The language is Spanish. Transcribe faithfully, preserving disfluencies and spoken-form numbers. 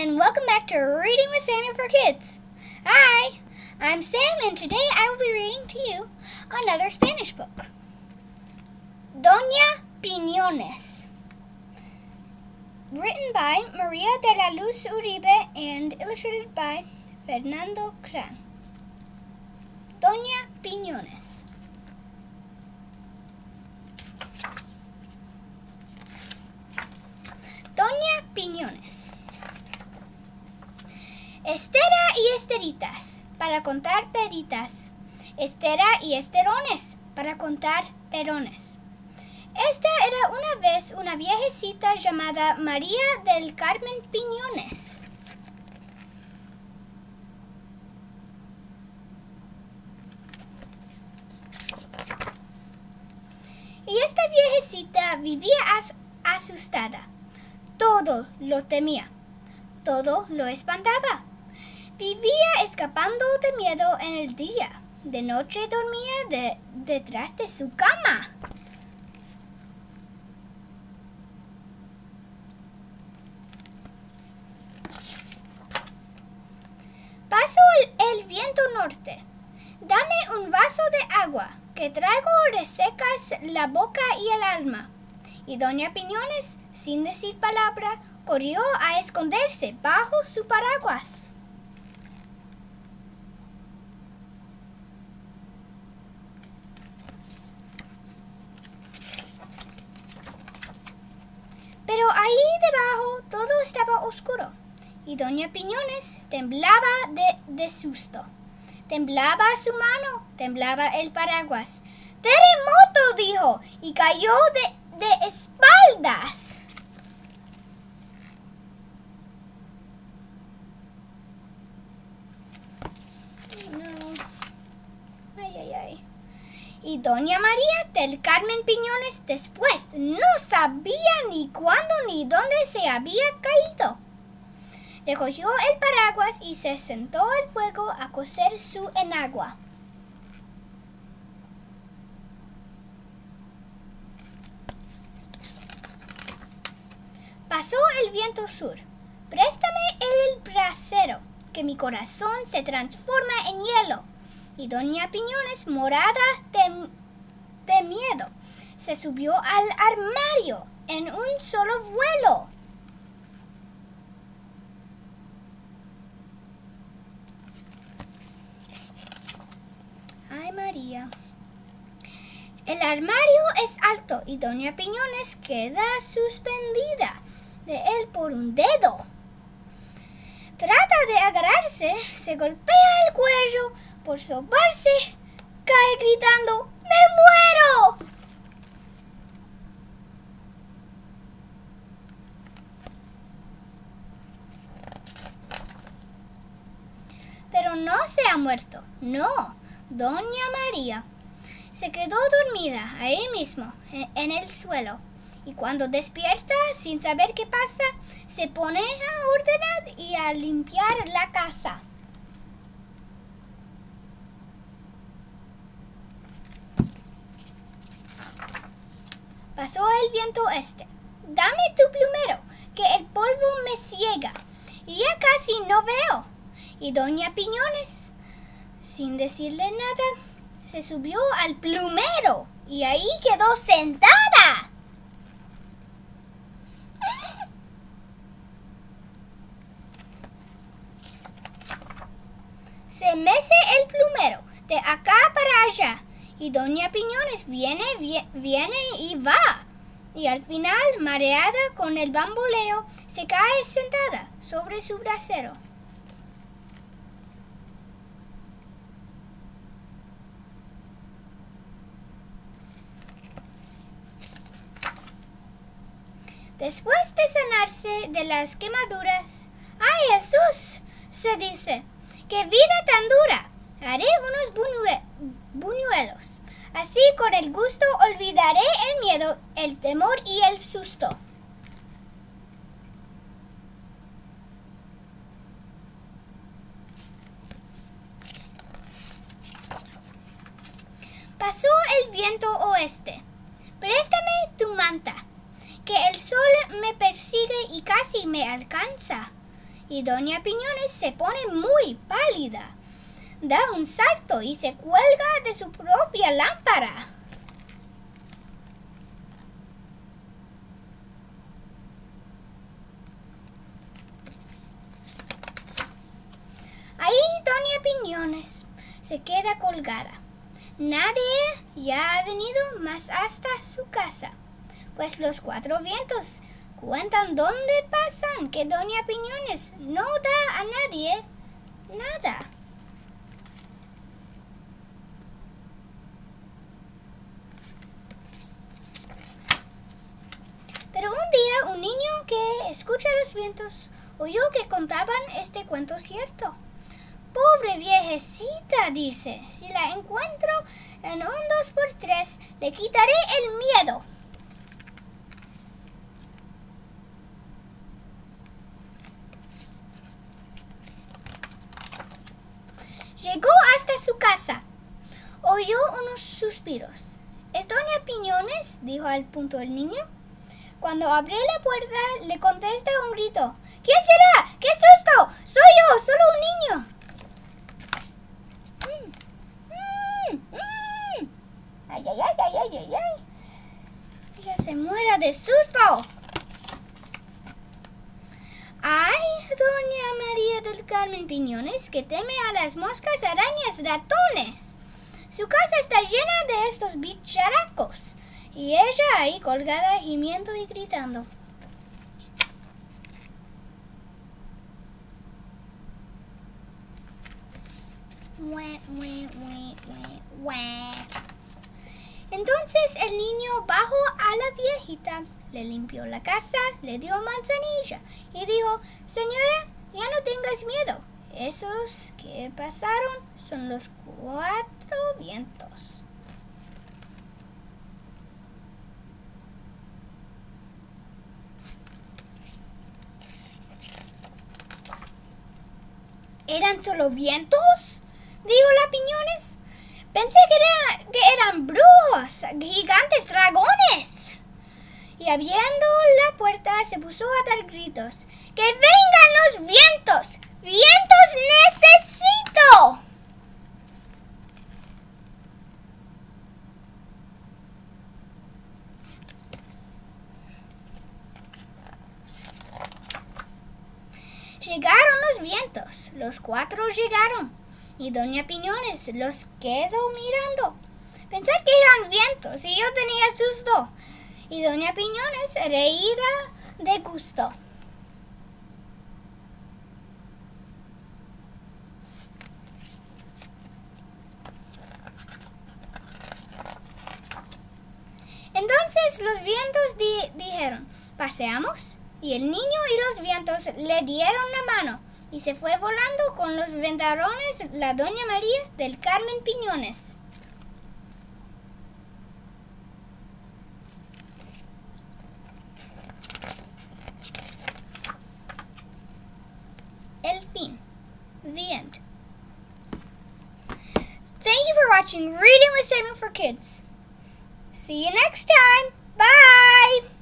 and welcome back to Reading with Samuel for Kids. Hi, I'm Sam, and today I will be reading to you another Spanish book, Doña Piñones, written by Maria de la Luz Uribe and illustrated by Fernando Cran. Doña Piñones. Doña Piñones. Estera y esteritas, para contar peritas. Estera y esterones, para contar perones. Esta era una vez una viejecita llamada María del Carmen Piñones. Y esta viejecita vivía as- asustada. Todo lo temía, todo lo espantaba. Vivía escapando de miedo en el día. De noche dormía de, detrás de su cama. Pasó el, el viento norte. Dame un vaso de agua, que traigo resecas la boca y el alma. Y Doña Piñones, sin decir palabra, corrió a esconderse bajo su paraguas. Pero ahí debajo todo estaba oscuro, y Doña Piñones temblaba de, de susto. Temblaba su mano, temblaba el paraguas. ¡Terremoto!, dijo, y cayó de, de espaldas. No. Ay, ay, ay. Y Doña María del Carmen Piñones después no sabía ni cuándo ni dónde se había caído. Recogió el paraguas y se sentó al fuego a cocer su enagua. Pasó el viento sur. Préstame el brasero, que mi corazón se transforma en hielo. Y Doña Piñones, morada de, de miedo, se subió al armario en un solo vuelo. Ay, María. El armario es alto y Doña Piñones queda suspendida de él por un dedo. Trata de agarrarse, se golpea el cuello, por sobarse, cae gritando, ¡me muero! Pero no se ha muerto, no. Doña María se quedó dormida ahí mismo, en el suelo. Y cuando despierta, sin saber qué pasa, se pone a ordenar y a limpiar la casa. Pasó el viento este. Dame tu plumero, que el polvo me ciega, y ya casi no veo. Y Doña Piñones, sin decirle nada, se subió al plumero y ahí quedó sentada. Se mece el plumero de acá para allá y Doña Piñones viene, vie- viene y va. Y al final, mareada con el bamboleo, se cae sentada sobre su brasero. Después de sanarse de las quemaduras, ¡ay, Jesús!, se dice, ¡qué vida tan dura! Haré unos buñue- buñuelos. Así con el gusto olvidaré el miedo, el temor y el susto. Pasó el viento oeste. Préstame tu manta, que el sol me persigue y casi me alcanza. y doña Piñones se pone muy pálida. Da un salto y se cuelga de su propia lámpara. Ahí doña Piñones se queda colgada. Nadie ya ha venido más hasta su casa, pues los cuatro vientos cuentan dónde pasan que doña Piñones no da a nadie nada. Pero un día un niño que escucha los vientos oyó que contaban este cuento cierto. Pobre viejecita, dice, si la encuentro en un dos por tres, le quitaré el miedo. Llegó hasta su casa. Oyó unos suspiros. ¿Es doña Piñones?, dijo al punto el niño. Cuando abrió la puerta, le contesta un grito. ¿Quién será? ¡Qué susto! ¡Soy yo! ¡Solo un niño! Mm, mm, mm. ¡Ay, ay, ay, ay, ay, ay, ay! ¡Ella se muera de susto! ¡Ay, doña María del Carmen Piñones, que teme a las moscas, arañas, ratones! Su casa está llena de estos bicharacos. Y ella ahí colgada, gimiendo y gritando. Entonces el niño bajó a la viejita, le limpió la casa, le dio manzanilla y dijo: señora, ya no tengas miedo. Esos que pasaron son los cuatro vientos. ¿Eran solo vientos?, dijo la Piñones. Pensé que, era, que eran brujos, gigantes dragones. Y abriendo la puerta se puso a dar gritos. ¡Que vengan los vientos! ¡Vientos necesito! Llegaron los vientos, los cuatro llegaron, y doña Piñones los quedó mirando. Pensar que eran vientos y yo tenía susto, y doña Piñones reída de gusto. Entonces los vientos di- dijeron, ¿paseamos? Y el niño y los vientos le dieron la mano y se fue volando con los ventarrones la doña María del Carmen Piñones. El fin. The end. Thank you for watching Reading with Samuel for Kids. See you next time. Bye!